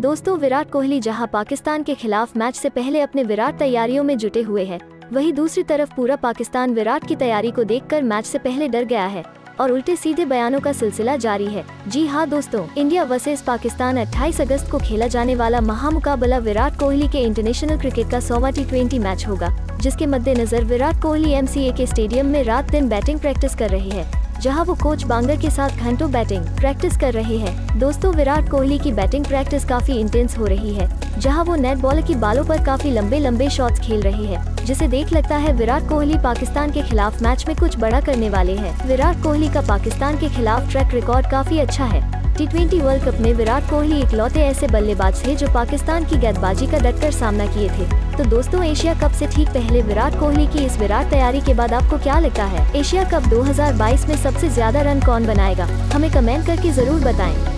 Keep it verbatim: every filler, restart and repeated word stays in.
दोस्तों, विराट कोहली जहां पाकिस्तान के खिलाफ मैच से पहले अपने विराट तैयारियों में जुटे हुए हैं, वहीं दूसरी तरफ पूरा पाकिस्तान विराट की तैयारी को देखकर मैच से पहले डर गया है और उल्टे सीधे बयानों का सिलसिला जारी है। जी हां दोस्तों, इंडिया वर्सेस पाकिस्तान अट्ठाईस अगस्त को खेला जाने वाला महामुकाबला विराट कोहली के इंटरनेशनल क्रिकेट का सौवां टी ट्वेंटी मैच होगा, जिसके मद्देनजर Virat Kohli M C A के स्टेडियम में रात दिन बैटिंग प्रैक्टिस कर रहे हैं, जहां वो कोच बांगर के साथ घंटों बैटिंग प्रैक्टिस कर रहे हैं। दोस्तों, विराट कोहली की बैटिंग प्रैक्टिस काफी इंटेंस हो रही है, जहां वो नेट बॉलर की बालों पर काफी लंबे लंबे शॉट्स खेल रहे हैं, जिसे देख लगता है विराट कोहली पाकिस्तान के खिलाफ मैच में कुछ बड़ा करने वाले हैं। विराट कोहली का पाकिस्तान के खिलाफ ट्रैक रिकॉर्ड काफी अच्छा है। टी ट्वेंटी वर्ल्ड कप में विराट कोहली इकलौते ऐसे बल्लेबाज थे जो पाकिस्तान की गेंदबाजी का डटकर सामना किए थे। तो दोस्तों, एशिया कप से ठीक पहले विराट कोहली की इस विराट तैयारी के बाद आपको क्या लगता है, एशिया कप दो हज़ार बाईस में सबसे ज्यादा रन कौन बनाएगा? हमें कमेंट करके जरूर बताएं।